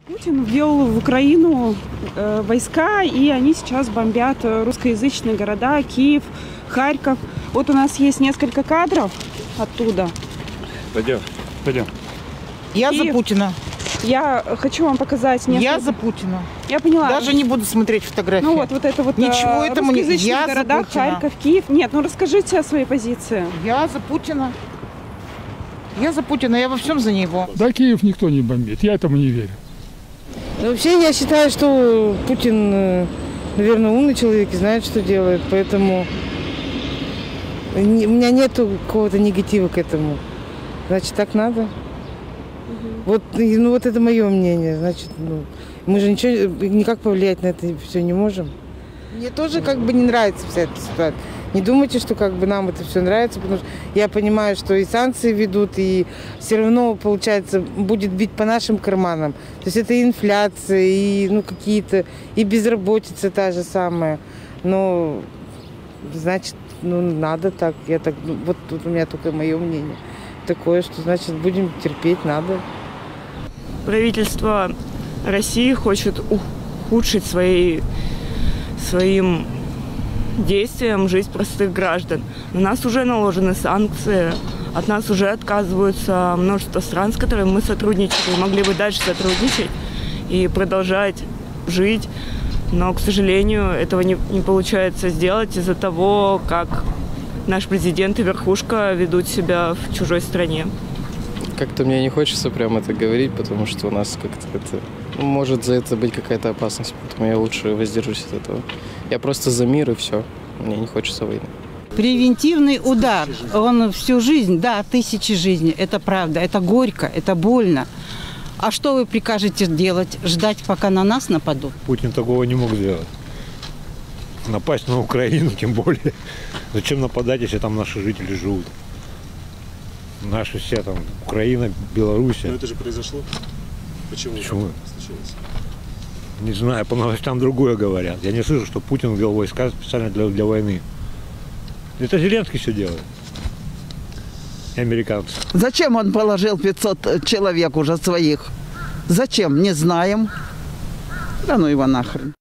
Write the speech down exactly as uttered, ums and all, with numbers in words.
Путин ввел в Украину э, войска, и они сейчас бомбят русскоязычные города, Киев, Харьков. Вот у нас есть несколько кадров оттуда. Пойдем, пойдем. Я Киев. за Путина. Я хочу вам показать несколько... Я за Путина. Я поняла. Даже не буду смотреть фотографии. Ну вот, вот это вот Ничего э, этому не... русскоязычных Я городах, за Путина. Харьков, Киев. Нет, ну расскажите о своей позиции. Я за Путина. Я за Путина, я во всем за него. Да, Киев никто не бомбит, я этому не верю. Вообще, я считаю, что Путин, наверное, умный человек и знает, что делает, поэтому у меня нет какого-то негатива к этому. Значит, так надо. Вот, ну, вот это мое мнение. Значит, ну, мы же ничего, никак повлиять на это все не можем. Мне тоже как бы не нравится вся эта ситуация. Не думайте, что как бы нам это все нравится, потому что я понимаю, что и санкции ведут, и все равно, получается, будет бить по нашим карманам. То есть это и инфляция, и ну, какие-то, и безработица та же самая. Но, значит, ну, надо так. Я так, ну, вот тут у меня только мое мнение такое, что, значит, будем терпеть, надо. Правительство России хочет ухудшить свои, своим действиям жизнь простых граждан. На нас уже наложены санкции, от нас уже отказываются множество стран, с которыми мы сотрудничали, могли бы дальше сотрудничать и продолжать жить. Но, к сожалению, этого не, не получается сделать из-за того, как наш президент и верхушка ведут себя в чужой стране. Как-то мне не хочется прям это говорить, потому что у нас как-то это... Ну, может за это быть какая-то опасность, поэтому я лучше воздержусь от этого. Я просто за мир и все. Мне не хочется войны. Превентивный удар. Он всю жизнь, да, тысячи жизней. Это правда, это горько, это больно. А что вы прикажете делать? Ждать, пока на нас нападут? Путин такого не мог сделать. Напасть на Украину, тем более. Зачем нападать, если там наши жители живут? Наши все там, Украина, Белоруссия. Но это же произошло. Почему? Почему? Случилось? Не знаю, по новостям другое говорят. Я не слышу, что Путин ввел войска специально для, для войны. Это Зеленский все делает. И американцы. Зачем он положил пятьсот человек уже своих? Зачем? Не знаем. Да ну его нахрен.